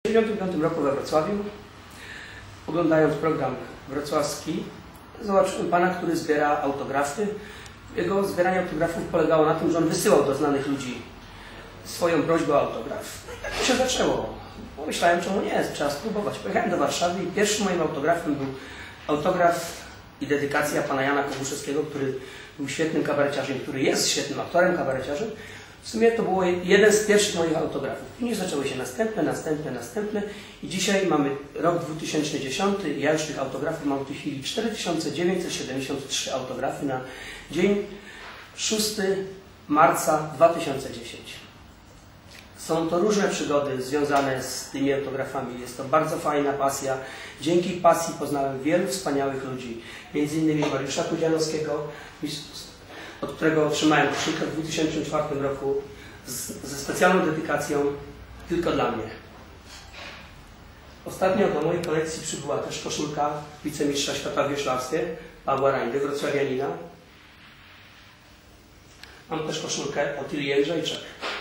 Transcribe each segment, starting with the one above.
W 1995 roku we Wrocławiu, oglądając program wrocławski, zobaczyłem pana, który zbiera autografy. Jego zbieranie autografów polegało na tym, że on wysyłał do znanych ludzi swoją prośbę o autograf. No i tak to się zaczęło. Pomyślałem, czemu nie, trzeba spróbować. Pojechałem do Warszawy i pierwszym moim autografem był autograf i dedykacja pana Jana Kobuszewskiego, który był świetnym kabareciarzem, który jest świetnym aktorem kabareciarzem. W sumie to było jeden z pierwszych moich autografów. Później zaczęły się następne i dzisiaj mamy rok 2010 i ja już tych autografów mam w tej chwili 4973 autografy na dzień 6 marca 2010. Są to różne przygody związane z tymi autografami. Jest to bardzo fajna pasja. Dzięki pasji poznałem wielu wspaniałych ludzi. Między innymi Mariusza Pudzianowskiego, od którego otrzymałem koszulkę w 2004 roku ze specjalną dedykacją tylko dla mnie. Ostatnio do mojej kolekcji przybyła też koszulka wicemistrza świata w wioślarstwie Pawła Rajdy, wrocławianina. Mam też koszulkę Otylii Jędrzejczak,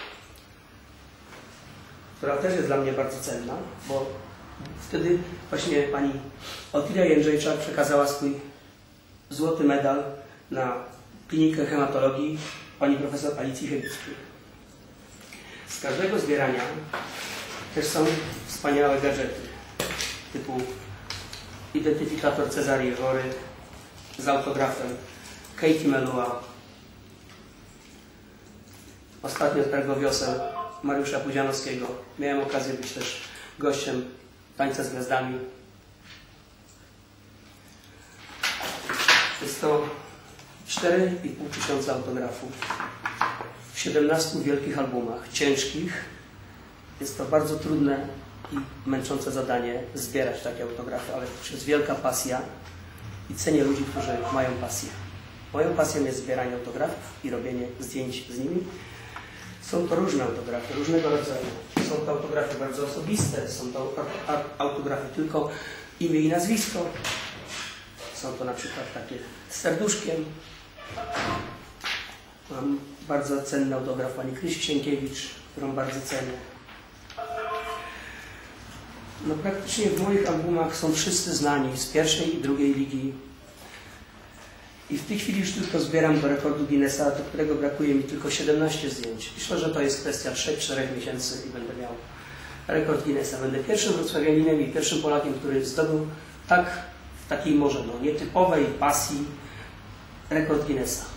która też jest dla mnie bardzo cenna, bo wtedy właśnie pani Otylia Jędrzejczak przekazała swój złoty medal na klinikę hematologii pani profesor Alicji Chybickiej. Z każdego zbierania też są wspaniałe gadżety typu identyfikator Cezarii Wory z autografem Katie Melua. Ostatnio z tego wioseł Mariusza Pudzianowskiego. Miałem okazję być też gościem Tańca z Gwiazdami. Jest to 4500 autografów w 17 wielkich albumach, ciężkich. Jest to bardzo trudne i męczące zadanie zbierać takie autografy, ale to jest wielka pasja i cenię ludzi, którzy mają pasję. Moją pasją jest zbieranie autografów i robienie zdjęć z nimi. Są to różne autografy, różnego rodzaju. Są to autografy bardzo osobiste, są to autografy tylko imię i nazwisko. Są to na przykład takie z serduszkiem. Mam bardzo cenny autograf pani Krysi Sienkiewicz, którą bardzo cenię. No praktycznie w moich albumach są wszyscy znani z pierwszej i drugiej ligi. I w tej chwili już tylko zbieram do rekordu Guinnessa, do którego brakuje mi tylko 17 zdjęć. Myślę, że to jest kwestia 3-4 miesięcy i będę miał rekord Guinnessa. Będę pierwszym wrocławianinem i pierwszym Polakiem, który zdobył w takiej może nietypowej pasji rekord Guinnessa.